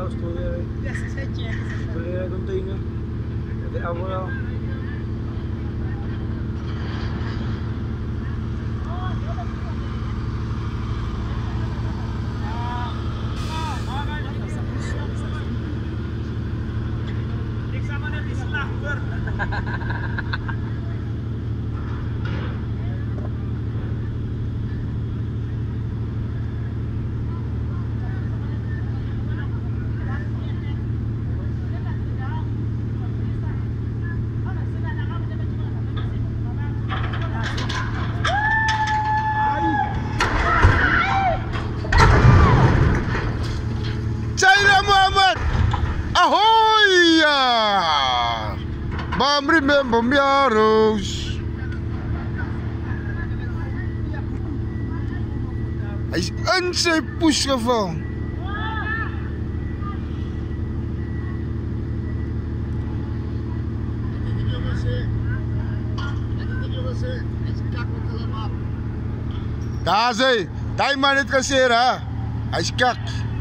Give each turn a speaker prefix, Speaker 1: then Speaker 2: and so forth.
Speaker 1: Laos tuh ya.
Speaker 2: Biasa saja.
Speaker 1: Beli container. Tapi apa lah?
Speaker 3: Ahoy! Remember me, Rose. Hij is in zijn poes gevallen. Daar is hij. Daar man het gezien, hè? Hij is kak.